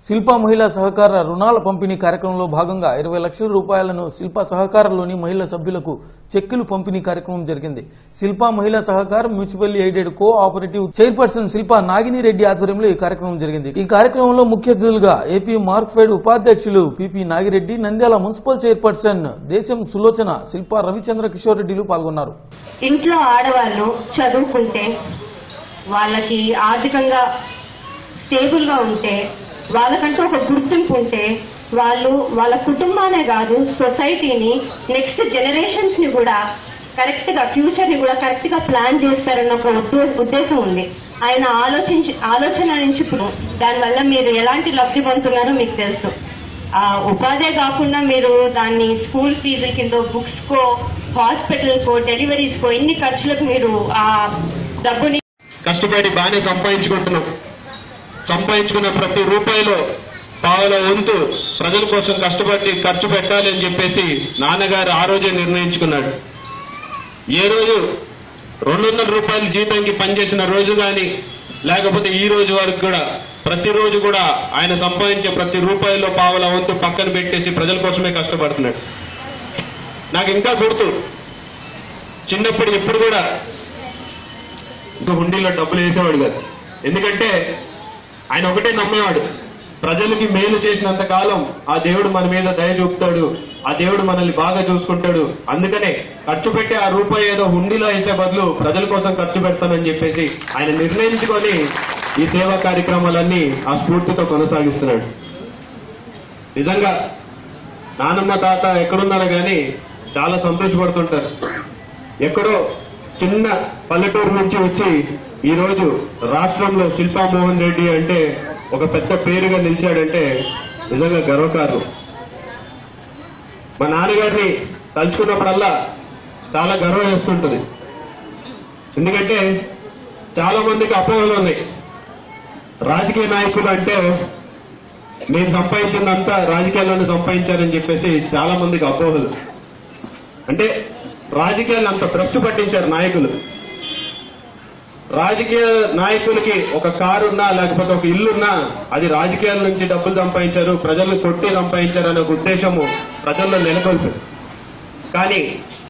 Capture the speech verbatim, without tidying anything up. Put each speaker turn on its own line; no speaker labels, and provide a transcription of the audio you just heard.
శిల్పా మహిళా సహకార రుణాల పంపిణీ కార్యక్రమంలో భాగంగా ఇరవై లక్షల రూపాయలను శిల్పా సహకారలోని మహిళా సభ్యులకు చెక్కులు పంపిణీ కార్యక్రమం జరిగింది. Shilpa Mahila Sahakara mutually aided cooperative chairperson Shilpa Nagini Reddy ఆధ్వర్యంలో ఈ కార్యక్రమం జరిగింది. ఈ కార్యక్రమంలో ముఖ్య అతిథులుగా ఏపీ మార్క్ఫెడ్ ఉపాధ్యక్షులు PP Nagireddy, Nandyal municipal chairperson Desam Sulochana, Shilpa Ravichandra Kishore రెడ్డిలు పాల్గొన్నారు.
ఇంట్లో ఆడవాళ్ళు చదువుకుంటే, వాళ్ళకి ఆర్థికంగా స్టేబుల్ గా ఉంటే, వాళ్ళకంటూ ఒక గుర్తింపు ఉంటే, వాళ్ళు వాళ్ళ కుటుంబానే కాదు సొసైటీని, నెక్స్ట్ జనరేషన్స్ ని కూడా కరెక్ట్ గా, ఫ్యూచర్ ని కూడా కరెక్ట్ గా ప్లాన్ చేస్తారన్న ఒక ఉద్దేశం ఉంది. ఆయన ఆలోచించి ఆలోచన నుంచి దానివల్ల మీరు ఎలాంటి లబ్ధి పొందుతున్నారో మీకు తెలుసు. ఆ ఉపాధే కాకుండా మీరు దాన్ని స్కూల్ ఫీజుల కింద, బుక్స్ కో, హాస్పిటల్ కో, డెలివరీస్ కో, ఎన్ని ఖర్చులకు మీరు ఆ డబ్బుని
కష్టపడి బాగానే సంపాదించుకుంటున్నాం. సంపాదించుకున్న ప్రతి రూపాయిలో పావుల వంతు ప్రజల కోసం కష్టపడి ఖర్చు పెట్టాలి అని చెప్పేసి నాన్నగారు ఆ రోజే నిర్ణయించుకున్నాడు. ఏ రోజు రెండు వందల రూపాయల జీతానికి పనిచేసిన రోజు కానీ, లేకపోతే ఈ రోజు వరకు కూడా ప్రతిరోజు కూడా ఆయన సంపాదించే ప్రతి రూపాయిలో పావుల వంతు పక్కన పెట్టేసి ప్రజల కోసమే కష్టపడుతున్నాడు. నాకు ఇంకా గుర్తు, చిన్నప్పుడు ఎప్పుడు కూడా హుండీలో డబ్బులు వేసేవాడు కాదు. ఎందుకంటే ఆయన ఒకటే నమ్మేవాడు, ప్రజలకి మేలు చేసినంత కాలం ఆ దేవుడు మన మీద దయ చూపుతాడు, ఆ దేవుడు మనల్ని బాగా చూసుకుంటాడు. అందుకనే ఖర్చు పెట్టే ఆ రూపాయి ఏదో హుండీలో వేసే బదులు ప్రజల కోసం ఖర్చు పెడతానని చెప్పేసి ఆయన నిర్ణయించుకొని ఈ సేవా కార్యక్రమాలన్నీ ఆ స్ఫూర్తితో కొనసాగిస్తున్నాడు. నిజంగా నానమ్మ తాత ఎక్కడున్నారో కానీ చాలా సంతోషపడుతుంటారు. ఎక్కడో చిన్న పల్లెటూరు నుంచి వచ్చి ఈ రోజు రాష్ట్రంలో శిల్పా మోహన్ రెడ్డి అంటే ఒక పెద్ద పేరుగా నిలిచాడంటే నిజంగా గర్వకారణం. మా నాన్నగారిని తలుచుకున్నప్పుడల్లా చాలా గర్వం వేస్తుంటుంది. ఎందుకంటే చాలా మందికి అపోహలు ఉన్నాయి. రాజకీయ నాయకులు అంటే నేను సంపాదించిందంతా రాజకీయాల్లోనే సంపాదించారని చెప్పేసి చాలా మందికి అపోహలు. అంటే రాజకీయాలను అంత భ్రష్టు పట్టించారు నాయకులు. రాజకీయ నాయకులకి ఒక కారున్నా లేకపోతే ఒక ఇల్లున్నా అది రాజకీయాల నుంచి డబ్బులు సంపాదించారు, ప్రజలను కొట్టి సంపాదించారు అనే ఒక ఉద్దేశము ప్రజల్లో నెలకొల్పారు. కానీ